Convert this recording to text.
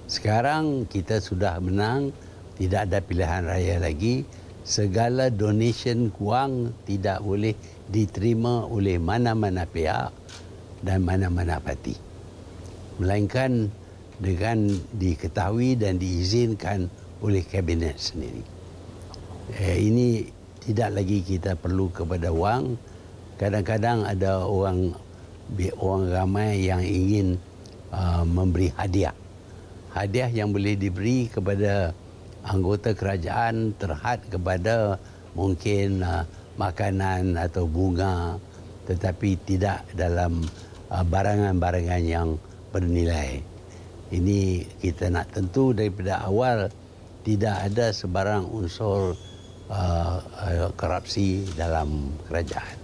Sekarang kita sudah menang, tidak ada pilihan raya lagi. Segala donation wang tidak boleh diterima oleh mana-mana pihak dan mana-mana parti, melainkan dengan diketahui dan diizinkan oleh kabinet sendiri. Ini tidak lagi kita perlu kepada wang. Kadang-kadang ada orang ramai yang ingin memberi hadiah. Hadiah yang boleh diberi kepada anggota kerajaan terhad kepada mungkin makanan atau bunga, tetapi tidak dalam barangan-barangan yang bernilai. Ini kita nak tentu daripada awal tidak ada sebarang unsur korupsi dalam kerajaan.